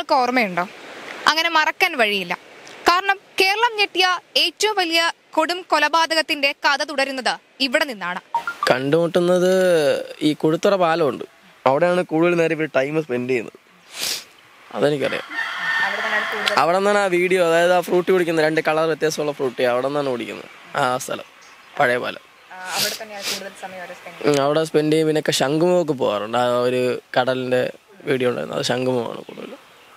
നിങ്ങൾക്ക് ഓർമ്മയുണ്ടോ? അങ്ങനെ മറക്കാൻ വഴിയില്ല. കാരണം കേരളം ഞെട്ടിയ ഏറ്റവും വലിയ കൊടും കൊലപാതകത്തിന്റെ കഥ തുടരുന്നത് ഇവിടെ നിന്നാണ്. കണ്ടുമുട്ടുന്നത് ഈ കുഴുത്തുറ പാലമുണ്ട്, അവിടെയാണ് കൂടുതൽ നേരം ഇവർ ടൈം സ്പെൻഡ് ചെയ്യുന്നത്. അതെനിക്കറിയാം. അവിടെ നിന്നാണ് ആ വീഡിയോ, അതായത് ആ ഫ്രൂട്ടി കുടിക്കുന്നത്, 2 കളർ വ്യത്യാസമുള്ള ഫ്രൂട്ടി, അവിടെ നിന്നാണ് കുടിക്കുന്നത്. ആ സ്ഥലം പഴയ പാലം, അവിടെ സ്പെൻഡ് ചെയ്യും. പിന്നെ ശംഖുമുഖമൊക്കെ പോകാറുണ്ട്. ആ ഒരു കടലിന്റെ വീഡിയോ ഉണ്ടായിരുന്നു, അത് ശംഖുമുഖമാണ് കൂടുതൽ.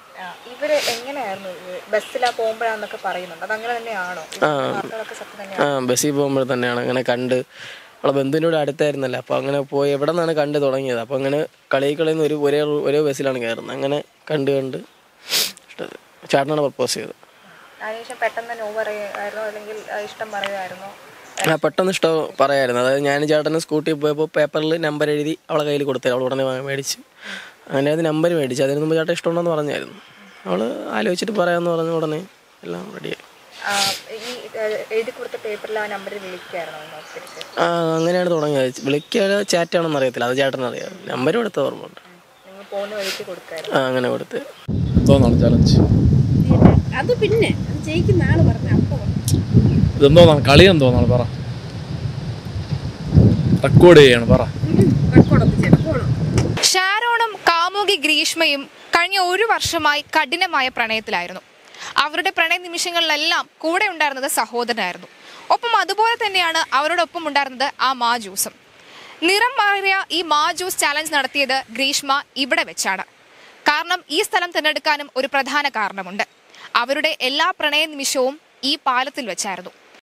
ബസ്സിൽ പോകുമ്പോൾ തന്നെയാണ് അങ്ങനെ കണ്ട്. നമ്മളെ ബന്ധുവിൻ്റെ കൂടെ അടുത്തായിരുന്നല്ലോ, അപ്പോൾ അങ്ങനെ പോയി എവിടെ നിന്നാണ് കണ്ട് തുടങ്ങിയത്. അപ്പോൾ അങ്ങനെ കളിന്ന് ഒരേ ബസ്സിലാണ് കയറുന്നത്. അങ്ങനെ കണ്ട് ഇഷ്ടത് ചേട്ടനാണ് പ്രപ്പോസ് ചെയ്തത്. പെട്ടെന്ന് ഇഷ്ടം പറയായിരുന്നു. അതായത് ഞാൻ ചേട്ടന് സ്കൂട്ടിയിൽ പോയപ്പോൾ പേപ്പറിൽ നമ്പർ എഴുതി അവളെ കയ്യിൽ കൊടുത്തേ, അവൾ ഉടനെ മേടിച്ച്. അങ്ങനെ അത് നമ്പർ മേടിച്ചു. അതിന് മുമ്പ് ചേട്ടൻ ഇഷ്ടമുണ്ടെന്ന് പറഞ്ഞായിരുന്നു. അവൾ ആലോചിച്ചിട്ട് പറയാമെന്ന് പറഞ്ഞു. ഉടനെ എല്ലാം റെഡിയായി. അങ്ങനെയാണ് തുടങ്ങിയത്. വിളിക്കാതെ ചാറ്റാണെന്ന് അറിയത്തില്ല, അത് ചേട്ടനറിയാം. നമ്പർ കൊടുത്ത ഓർമ്മയുണ്ട്. അങ്ങനെ കൊടുത്ത് അത് പിന്നെ ജയിക്കുന്ന ആള് പറഞ്ഞ ഇതെന്തോന്നാണ് കളി, എന്തോന്നാണ് പറ, റെക്കോർഡ് ചെയ്യാണ് പറ. ഷാരോണും കാമുകി ഗ്രീഷ്മയും കഴിഞ്ഞ 1 വർഷമായി കഠിനമായ പ്രണയത്തിലായിരുന്നു. അവരുടെ പ്രണയ നിമിഷങ്ങളിലെല്ലാം കൂടെ ഉണ്ടായിരുന്നത് സഹോദരനായിരുന്നു. ഒപ്പം അതുപോലെ തന്നെയാണ് അവരോടൊപ്പം ഉണ്ടായിരുന്നത് ആ മാജൂസും. നിറം മാറിയ ഈ മാജൂസ് ചാലഞ്ച് നടത്തിയത് ഗ്രീഷ്മ ഇവിടെ വെച്ചാണ്. കാരണം ഈ സ്ഥലം തിരഞ്ഞെടുക്കാനും ഒരു പ്രധാന കാരണമുണ്ട്. അവരുടെ എല്ലാ പ്രണയ നിമിഷവും ഈ പാലത്തിൽ വെച്ചായിരുന്നു.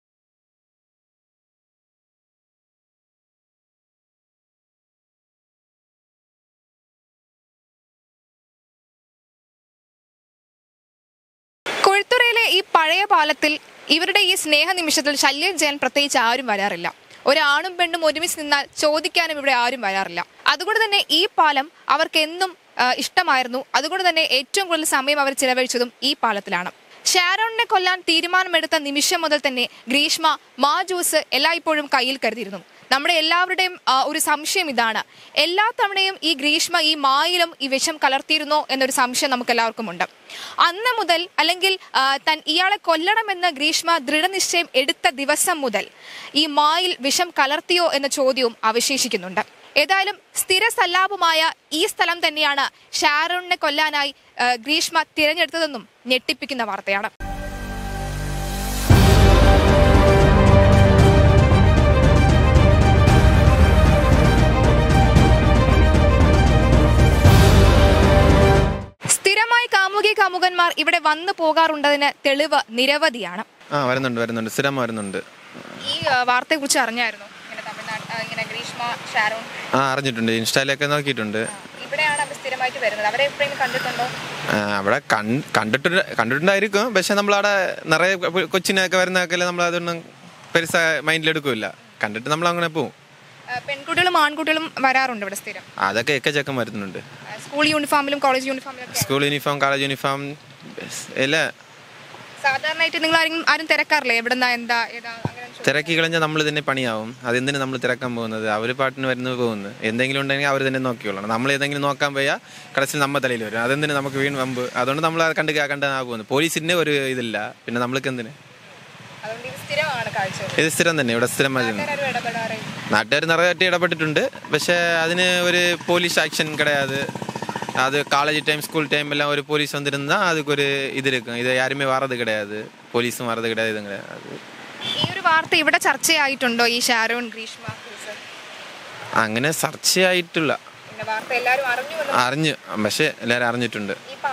കൊഴുത്തുറയിലെ ഈ പഴയ പാലത്തിൽ ഇവരുടെ ഈ സ്നേഹ നിമിഷത്തിൽ ശല്യം ചെയ്യാൻ പ്രത്യേകിച്ച് ആരും വരാറില്ല. ഒരാണും പെണ്ണും ഒരുമിച്ച് നിന്നാൽ ചോദിക്കാനും ഇവിടെ ആരും വരാറില്ല. അതുകൊണ്ട് തന്നെ ഈ പാലം അവർക്ക് എന്നും ഇഷ്ടമായിരുന്നു. അതുകൊണ്ട് തന്നെ ഏറ്റവും കൂടുതൽ സമയം അവർ ചിലവഴിച്ചതും ഈ പാലത്തിലാണ്. ഷാരോണിനെ കൊല്ലാൻ തീരുമാനമെടുത്ത നിമിഷം മുതൽ തന്നെ ഗ്രീഷ്മ മാജൂസ് എല്ലായ്പ്പോഴും കയ്യിൽ കരുതിയിരുന്നു. നമ്മുടെ എല്ലാവരുടെയും ഒരു സംശയം ഇതാണ്, എല്ലാ തവണയും ഈ ഗ്രീഷ്മ ഈ മായിലും ഈ വിഷം കലർത്തിയിരുന്നോ എന്നൊരു സംശയം നമുക്ക് എല്ലാവർക്കും ഉണ്ട്. അന്ന് മുതൽ, അല്ലെങ്കിൽ ഇയാളെ കൊല്ലണമെന്ന് ഗ്രീഷ്മ ദൃഢനിശ്ചയം എടുത്ത ദിവസം മുതൽ ഈ മായിൽ വിഷം കലർത്തിയോ എന്ന ചോദ്യവും അവശേഷിക്കുന്നുണ്ട്. ഏതായാലും സ്ഥിര സല്ലാപമായ ഈ സ്ഥലം തന്നെയാണ് ഷാരോണിനെ കൊല്ലാനായി ഗ്രീഷ്മ തിരഞ്ഞെടുത്തതെന്നും ഞെട്ടിപ്പിക്കുന്ന വാർത്തയാണ്. സ്ഥിരമായി കാമുകന്മാർ ഇവിടെ വന്നു പോകാറുണ്ടതിന് തെളിവ് നിരവധിയാണ്. വരുന്നുണ്ട്, സ്ഥിരം വരുന്നുണ്ട്. ഈ വാർത്തയെ കുറിച്ച് അറിഞ്ഞായിരുന്നു? അറിഞ്ഞിട്ടുണ്ട്, ഇൻസ്റ്റയിലൊക്കെ നോക്കിയിട്ടുണ്ട്. അവിടെ കണ്ടിട്ടുണ്ടായിരിക്കും, പക്ഷെ നമ്മളവിടെ നിറയെ കൊച്ചിനൊക്കെ വരുന്നതൊക്കെ നമ്മൾ അതൊന്നും പെരുസ മൈൻഡിലെടുക്കില്ല. കണ്ടിട്ട് നമ്മൾ അങ്ങനെ പോവും. പെൺകുട്ടികളും ആൺകുട്ടികളും വരാറുണ്ട് ഇവിടെ സ്ഥിരം. അതൊക്കെ ചെക്കൻ വരുന്നുണ്ട്. സ്കൂൾ യൂണിഫോമിലും കോളേജ് യൂണിഫോമിലും. സ്കൂൾ യൂണിഫോം, കോളേജ് യൂണിഫോം എല്ലാം. സാധാരണയായിട്ട് നിങ്ങൾ ആരും തിരക്കാറില്ലേ? എവിടെന്നാ എന്താ തിരക്കി കളഞ്ഞാൽ നമ്മൾ തന്നെ പണിയാവും. അതെന്തിനു നമ്മൾ തിരക്കാൻ പോകുന്നത്? അവർ പാട്ടിന് വരുന്നത് പോകുന്നത്. എന്തെങ്കിലും ഉണ്ടെങ്കിൽ അവർ തന്നെ നോക്കിക്കൊള്ളണം. നമ്മൾ ഏതെങ്കിലും നോക്കാൻ പോയാൽ കടച്ചിൽ നമ്മൾ തലയിൽ വരും. അതെന്തിനു നമുക്ക് വീണ് വമ്പ്? അതുകൊണ്ട് നമ്മൾ കണ്ടാ പോകുന്നത്. പോലീസിന്റെ ഒരു ഇതില്ല, പിന്നെ നമ്മൾക്ക് എന്തിന്? ഇത് സ്ഥിരം തന്നെ, ഇവിടെ സ്ഥിരമായി. നാട്ടുകാർ നിറയെ ഇടപെട്ടിട്ടുണ്ട്, പക്ഷെ അതിന് ഒരു പോലീസ് ആക്ഷൻ കിടയാത്. அது காலேஜ் டைம் ஸ்கூல் டைம் எல்லாம் ஒரு போலீஸ் வந்திருந்தா அதுக்கு ஒரு இது இருக்கும். இது யாருமே வரது கிடையாது, போலீஸும் வரது கிடையாது. இது கிடையாது. ഈ ഒരു വാർത്ത ഇവിടെ ചർച്ചയായിട്ടുണ്ടോ? ഈ ഷാരോൺ ഗ്രീഷ്മ അങ്ങനെ ചർച്ചയായിട്ടില്ല. അറിഞ്ഞു, പക്ഷെ എല്ലാവരും അറിഞ്ഞിട്ടുണ്ട്.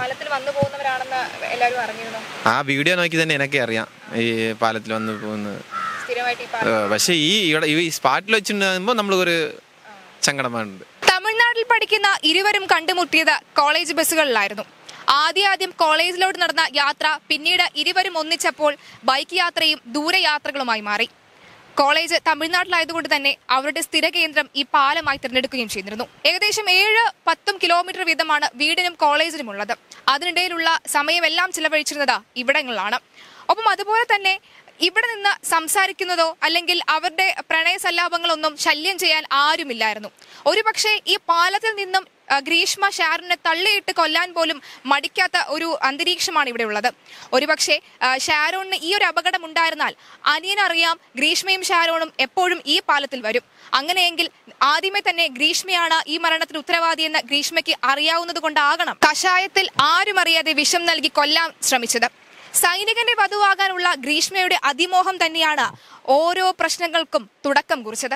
ആ വീഡിയോ നോക്കി തന്നെ എനിക്ക് അറിയാം ഈ പാലത്തിൽ വന്ന് പോകുന്നത്. പക്ഷെ ഈ സ്പോട്ടിൽ വെച്ചിട്ടുണ്ടാകുമ്പോൾ നമ്മൾക്കൊരു സങ്കടമാണുണ്ട്. തമിഴ്നാട്ടിൽ പഠിക്കുന്ന ഇരുവരും കണ്ടുമുട്ടിയത് കോളേജ് ബസ്സുകളിലായിരുന്നു. ആദ്യം കോളേജിലോട്ട് നടന്ന യാത്ര പിന്നീട് ഇരുവരും ഒന്നിച്ചപ്പോൾ ബൈക്ക് യാത്രയും ദൂരയാത്രകളുമായി മാറി. കോളേജ് തമിഴ്നാട്ടിലായതുകൊണ്ട് തന്നെ അവരുടെ സ്ഥിര കേന്ദ്രം ഈ പാലമായി തിരഞ്ഞെടുക്കുകയും ചെയ്തിരുന്നു. ഏകദേശം 7-10 കിലോമീറ്റർ വീതമാണ് വീടിനും കോളേജിനും ഉള്ളത്. അതിനിടയിലുള്ള സമയമെല്ലാം ചിലവഴിച്ചിരുന്നത് ഇവിടങ്ങളിലാണ്. ഒപ്പം അതുപോലെ തന്നെ ഇവിടെ നിന്ന് സംസാരിക്കുന്നതോ അല്ലെങ്കിൽ അവരുടെ പ്രണയ സല്ലാപങ്ങളൊന്നും ശല്യം ചെയ്യാൻ ആരുമില്ലായിരുന്നു. ഒരുപക്ഷെ ഈ പാലത്തിൽ നിന്നും ഗ്രീഷ്മ ഷാരോണിനെ തള്ളിയിട്ട് കൊല്ലാൻ പോലും മടിക്കാത്ത ഒരു അന്തരീക്ഷമാണ് ഇവിടെ ഉള്ളത്. ഒരുപക്ഷെ ഷാരോണിന് ഈ ഒരു അപകടം ഉണ്ടായിരുന്നാൽ അനിയനറിയാം ഗ്രീഷ്മയും ഷാരോണും എപ്പോഴും ഈ പാലത്തിൽ വരും. അങ്ങനെയെങ്കിൽ ആദ്യമേ തന്നെ ഗ്രീഷ്മയാണ് ഈ മരണത്തിന് ഉത്തരവാദിയെന്ന് ഗ്രീഷ്മയ്ക്ക് അറിയാവുന്നത് കൊണ്ടാകണം കഷായത്തിൽ ആരും അറിയാതെ വിഷം നൽകി കൊല്ലാൻ ശ്രമിച്ചത്. സൈനികന്റെ വധുവാകാനുള്ള ഗ്രീഷ്മയുടെ അതിമോഹം തന്നെയാണ് ഓരോ പ്രശ്നങ്ങൾക്കും തുടക്കം കുറിച്ചത്.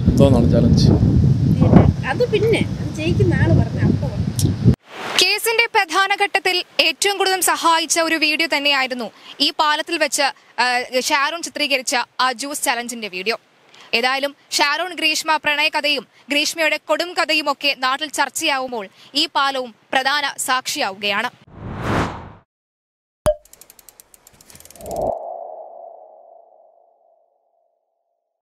അത് പിന്നെ അത് ജയിക്കുന്ന ആള് പറഞ്ഞ അപ്പൊ കേസിന്റെ പ്രധാന ഘട്ടത്തിൽ ഏറ്റവും കൂടുതൽ സഹായിച്ച ഒരു വീഡിയോ തന്നെയായിരുന്നു ഈ പാലത്തിൽ വെച്ച് ഷാരോൺ ചിത്രീകരിച്ച ആ ജ്യൂസ് ചലഞ്ചിന്റെ വീഡിയോ. ഏതായാലും ഷാരോൺ ഗ്രീഷ്മ പ്രണയകഥയും ഗ്രീഷ്മയുടെ കൊടും കഥയും ഒക്കെ നാട്ടിൽ ചർച്ചയാവുമ്പോൾ ഈ പാലവും പ്രധാന സാക്ഷിയാവുകയാണ്.